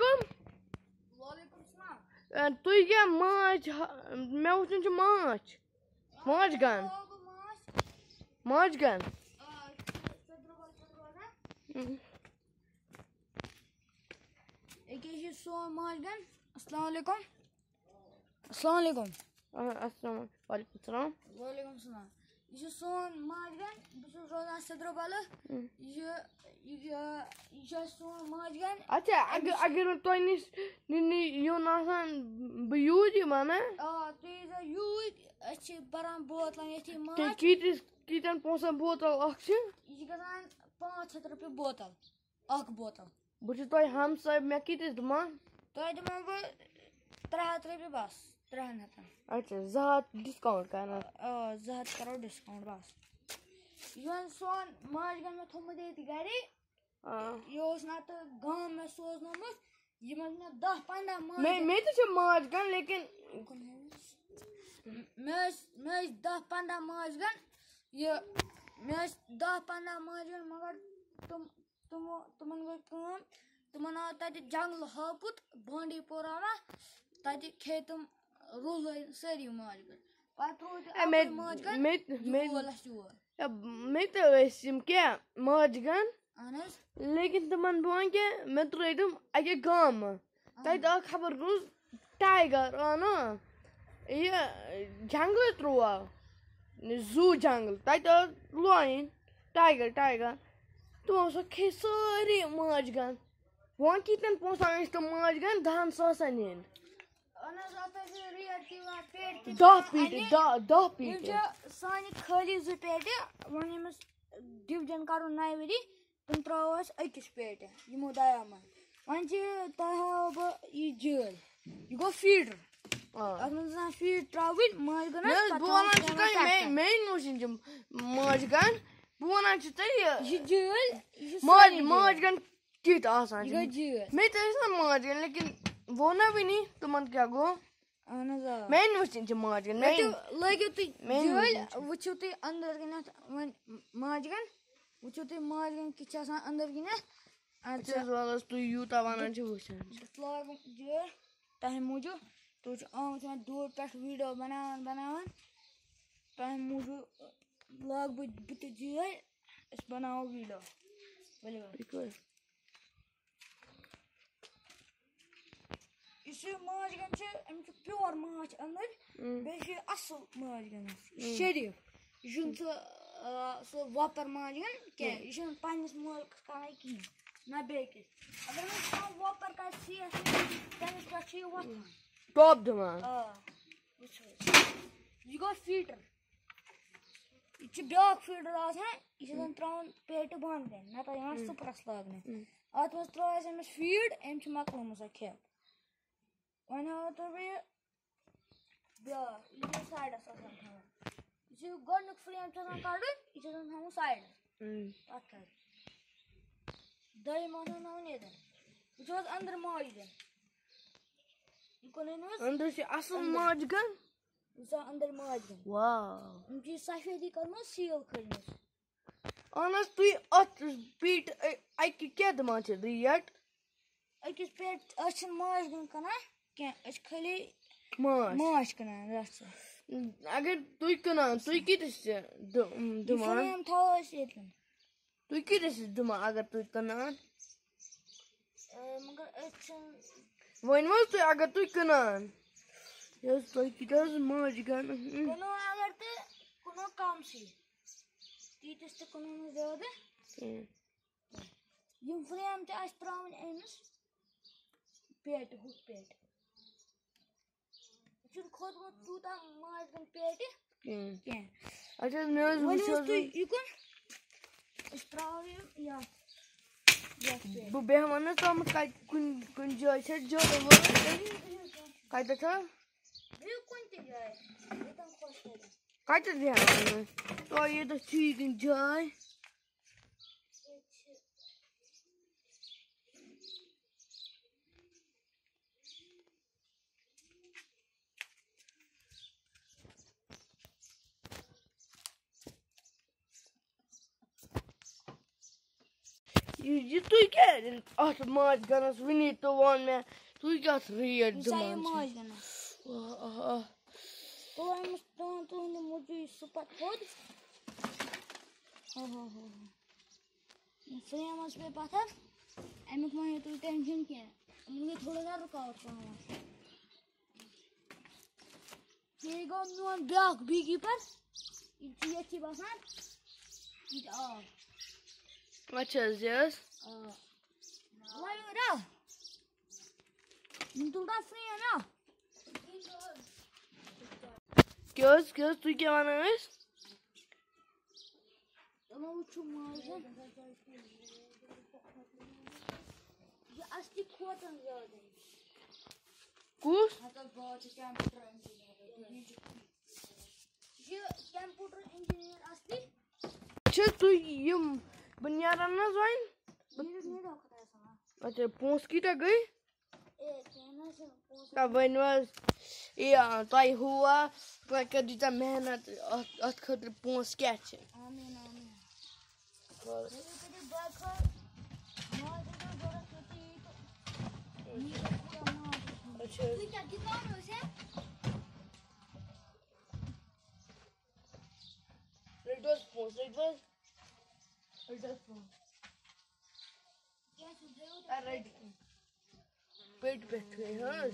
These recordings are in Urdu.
علیکم وعلیکم السلام تُہۍ کیٛاہ ماچھ مےٚ وٕچھُن چھُ ماچھ ماچھ گن ماچھ گن أکیٛاہ چھُ سون ماچھ گن. السلام علیکم. السلام علیکم. السلام وعلیکم السلام. وعلیکم السلام. یہ چھُ سون ماچھ گن. بہٕ چھُس روزان سدربلہٕ. یہ چھُ سون ماچھ گن. اچھا اگر نہٕ تۄہہِ نِش یُن آسان بہٕ یوٗرۍ یِمہٕ نا. تُہۍ ییٖزیو یوٗرۍ. أسۍ چھِ بران بوتلن ییٚتھی ماچھ. کۭتٮ۪ن پونٛسن بوتل اکھ چھِ؟ یہِ چھِ گژھان 500 رۄپیہِ بوتل اکھ بوتل. بہٕ چھُس تۄہہِ ہمساے مےٚ کۭتِس دِوان؟ تۄہہِ دِمو بہٕ 300 رۄپیہِ بس 300. اچھا 200 ڈسکاونٹ کران. 200 کرو ڈسکاونٹ بس. یہِ وۄنۍ سون ماچھ گن مےٚ تھوٚمُت ییٚتہِ گرے. یہِ اوس نتہٕ گام مےٚ سوزنومُت. یِمن مےٚ 10-15 ماچھ. مےٚ تہِ چھُ ماچھ گن لیکن مےٚ ٲسۍ 10-15 ماچھ گن. مےٚ ٲسۍ 10-15 ماچھ گن مگر تِمن گٔے کٲم. تِمن آو تتہِ جنگلہٕ ہاپُت بانڈی پورہ ما. تتہِ کھیٚیہِ تِم رُلٲے سٲری ماچھ گن. پتہٕ ترٛوو تہِ ماچھ گن مےٚ تہِ ٲسۍ یِم کیٛاہ ماچھ گن. اہن حظ. لیکن تِمن بہٕ وَنہٕ کیٛاہ مےٚ ترٛٲے تِم اَکہِ گامہٕ. تَتہِ آو خبر کُس ٹایگر آو نا یہِ جنگلہٕ ترٛوو زوٗ جنگل. تَتہِ آو لایِن ٹایگر تِمو سا کھیٚیہِ سٲری ماچھ گن. وۄنۍ کۭتٮ۪ن پونٛسن ٲسۍ تِم ماچھ گن 10 ساسن ہِنٛدۍ. 10 پیٖٹہِ. سانہِ خٲلی 2 پیٹہِ. وۄنۍ ییٚمِس ڈِوجن کرُن 9 ؤری تِم ترٛاوو أسۍ 1 پیٹہِ یِمو دۄیو منٛز. وۄنۍ چھِ تۄہہِ ہاوو بہٕ یہِ جٲلۍ. یہِ گوٚو فیٖڈر. اتھ منٛز آسان فیٖڈ ترٛاوٕنۍ ماچھ گنس. بہٕ وَنان چھُ تۄہہِ مےٚ وٕچھِنۍ چھِ ماچھ گن. بہٕ وَنان چھُ تۄہہِ یہِ جٲلۍ ماچھ گن کِتھ آسان یہِ گٔے جٲلۍ. مےٚ تہِ ٲسۍ نا ماچھ گن لیکن ووٚن نا وٕنی تِمن کیٛاہ گوٚو. اہن حظ آ. مےٚ وٕچھِنۍ چھِ ماچھ گن. لٲگِو تُہۍ جٲلۍ وٕچھِو تُہۍ أنٛدٕر کِنٮ۪تھ وۄنۍ ماچھ گن. وٕچھِو تُہۍ ماچھ گن کِتھ چھِ آسان أنٛدٕر کِنٮ۪تھ. تُہۍ یوٗتاہ وَنان چھِ وٕچھان. بہٕ لاگہٕ جٲلۍ تۄہہِ موٗجوٗب. تُہۍ چھِو آمٕتۍ وۄنۍ دوٗرِ پٮ۪ٹھ ویٖڈیو بناوان. تۄہہِ موٗجوٗب لاگہٕ بہٕ تہِ جٲلۍ. أسۍ بناوو ویٖڈیو. ؤلِو یُس یہِ ماچھ گن چھُ أمِس چھُ پیور ماچھ أنٛدٕرۍ. بیٚیہِ چھُ یہِ اَصٕل ماچھ گن شریٖف. یہِ چھُنہٕ سُہ وۄپر ماچھ گن کینٛہہ. یہِ چھُنہٕ پنٕنِس مٲلکس کران کِہینۍ نہ بیٚیہِ کِس. اگر وۄنۍ کانٛہہ وۄپر کرِ سیٚکھ تٔمِس پٮ۪ٹھ چھُ یہِ وۄتھان ٹاپ دِوان. وٕچھو یہِ گوٚو فیٖڈر. یہِ چھُ بیٛاکھ فیٖڈر آسان. یہِ چھُ آسان ترٛاوُن پیٹہِ بۄن کَنۍ نتہٕ یِوان سُپرس لاگنہٕ. اتھ منٛز ترٛٲو اَسہِ أمِس فیٖڈ. أمۍ چھُ مۄکلومُت سۄ کھٮ۪تھ. وۄنۍ ہاوو تۄہہِ بہٕ یہِ بیٛاکھ. یہِ چھُ سایڈس آسان تھاوُن. یُس یہِ گۄڈنیُک فریم چھُ آسان کڑُن یہِ چھُ آسان تھاوُن سایڈس پتھر. دوٚیِم آسان تھاوُن ییٚتٮ۪ن. وٕچھو حظ أنٛدرٕ ماچھ گن. أنٛدرٕ چھِ اَصٕل ماچھ گن. وٕچھ سا أنٛدٕرۍ ماچھ گن. أمۍ چھِ یہِ سفیدی کٔرمٕژ سیٖل کھٲجمٕژ. اہن حظ تُہۍ اَتھ پیٖٹہِ اَکہِ کیٛاہ دِوان چھِ ریٹ؟ أکِس پیٹہِ أسۍ چھِنہٕ ماچھ گن کٕنان کینٛہہ. أسۍ چھِ خٲلی ماچھ کٕنان رَژھ سۭتۍ. اگر تُہۍ کٕنان تُہۍ کۭتِس چھِ دِوان؟ فریم تھاوو أسۍ ییٚتٮ۪ن. تُہۍ کۭتِس چھِ دِوان اگر تُہۍ کٕنان؟ مگر أسۍ چھِنہٕ. ؤنِو حظ تُہۍ اگر تُہۍ کٕنان تۄہہِ کۭتیاہ حظ ماچھ گن. کٕنو اگر تہٕ کٕنو کمسٕے. تیٖتِس تہِ کٕنو نہٕ زیادٕ. یِم فریم تہِ آسہِ ترٛاوٕنۍ أمِس پیٹہِ ہُتھ پیٹہِ. یہِ چھُنہٕ کھوٚتمُت تیوٗتاہ ماچھ گن پیٹہِ کینٛہہ. اچھا مےٚ حظ وٕچھ تُہۍ یِکُن أسۍ ترٛاوو یِم یتھ. بہٕ بیٚہمہٕ نہٕ تامَتھ کَتہِ کُنہِ جایہِ چھا جاے وٲلۍ کَتٮ۪تھ حظ؟ بِہِو کُنہِ تہِ جایہِ ییٚتٮ۪ن خۄش کَرِ. کَتٮ۪تھ بیٚہمہٕ تۄہہِ ییٚتٮ۪تھ چھُ یہِ کُنہِ جاے. یہِ یہ تُہۍ کیٛاہ اَتھ ماچھ گنَس وٕنی تہٕ ووٚن مےٚ تُہۍ کیٛاہ ریٹ یہ سا یہ دِوان ماچھ گنس تو أمِس تُہُنٛد تُہٕنٛدِ موٗجوٗب سُہ پتہٕ تھوٚد فرٛیمَس پے پتھر اَمیُک مہ ہیٚیِو تُہۍ ٹٮ۪نشن کینٛہہ یِمن گٔے تھوڑا سا رُکاوٹ پہمتھ بیٚیہِ گوٚو میون بیٛاکھ بی کیٖپر یہِ چھُ ییٚتھی بسان یہِ تہِ آو اچھا حظ یہِ حظ وایورا یِم تُلتا فرٛیم نا کیٛاہ حظ تُہۍ کیٛاہ وَنان ٲسۍ چلو وٕچھو ماجہِ یہِ اصلی کھۄتن زیادٕ کُس یہ کمپیوٹر انجینئر اصلی اچھا تُہۍ یِم بہٕ نیران حظ وۄنۍ اچھا پونٛسہٕ کۭتیاہ گٔے ؤنِو حظ یہِ تۄہہِ ہُوا تۄہہِ کٔر دِژاہ محنت اَتھ خٲطرٕ پونٛسہٕ کیٛاہ چھِ رٔٹِو حظ پونٛسہٕ پیٹہِ پٮ۪ٹھ تھٲیِو حظ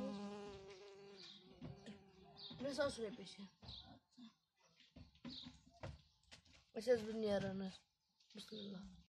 3,000 رۄپیہِ چھِ أسۍ حظ بہٕ نیران حظ بِسمہِ اللہ